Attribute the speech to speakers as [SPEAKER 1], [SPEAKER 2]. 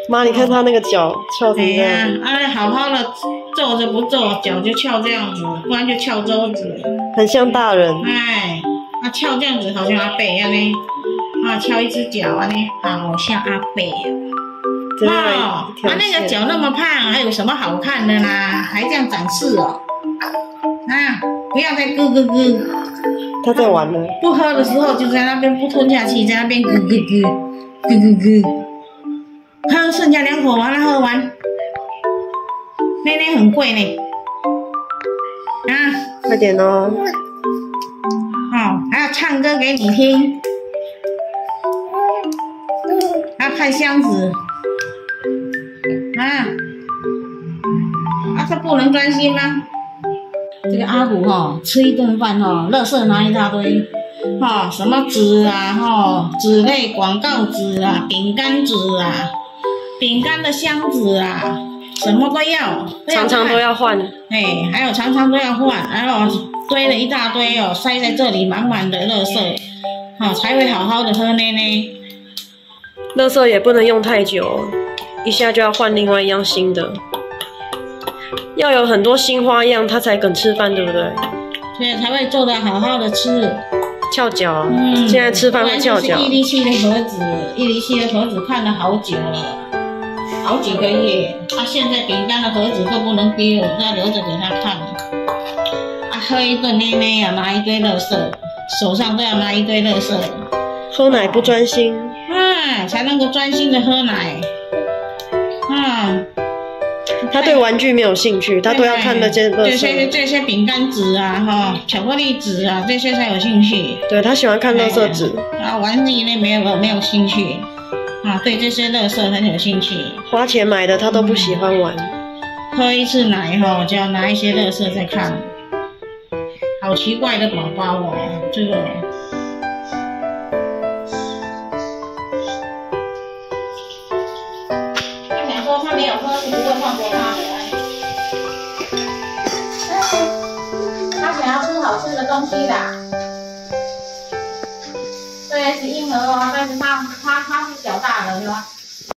[SPEAKER 1] 妈，你看他那个脚翘成这样。
[SPEAKER 2] 好好的坐着不坐，脚就翘这样子，不然就翘桌子。
[SPEAKER 1] 很像大人。
[SPEAKER 2] 翘这样子好像阿伯一样呢。翘一只脚啊呢，好像阿伯。那个脚那么胖，还有什么好看的啦？还这样展示哦。不要再咯咯咯。
[SPEAKER 1] 他在玩了。
[SPEAKER 2] 不喝的时候就在那边不吞下去，在那边咯咯咯，咯咯咯。喝剩下2口，完了喝完。奶奶很贵呢。
[SPEAKER 1] 快点哦。
[SPEAKER 2] 还要唱歌给你听。还要看箱子。这不能专心吗？这个阿虎吃一顿饭垃圾拿一大堆，什么纸啊，纸类广告纸啊，饼干纸啊，饼干的箱子啊，什么都要，
[SPEAKER 1] 常常都要换。
[SPEAKER 2] 还有常常都要换，然后堆了一大堆塞在这里满满的垃圾，才会好好的喝奶奶。
[SPEAKER 1] 垃圾也不能用太久，一下就要换另外一样新的。要有很多新花样，他才肯吃饭，对不对？
[SPEAKER 2] 所以才会做得好好的吃。
[SPEAKER 1] 翘脚，现在吃饭会翘脚。
[SPEAKER 2] 107的盒子，107的盒子看了好久了，好几个月。现在饼干的盒子都不能丢，要留着给他看。喝一顿奶奶要拿一堆垃圾，手上都要拿一堆垃圾。
[SPEAKER 1] 喝奶不专心。
[SPEAKER 2] 才能够专心的喝奶。
[SPEAKER 1] 他对玩具没有兴趣，他都要看那些垃圾。
[SPEAKER 2] 这些饼干纸啊，巧克力纸啊，这些才有兴趣。
[SPEAKER 1] 对，他喜欢看垃圾纸。
[SPEAKER 2] 玩具类没有兴趣。对这些垃圾很有兴趣。
[SPEAKER 1] 花钱买的他都不喜欢玩。
[SPEAKER 2] 喝一次奶就要拿一些垃圾再看。好奇怪的宝宝这个。他没有喝是不会放过他的。他想要吃好吃的东西的。虽然是婴儿但是他是脚大了是吧？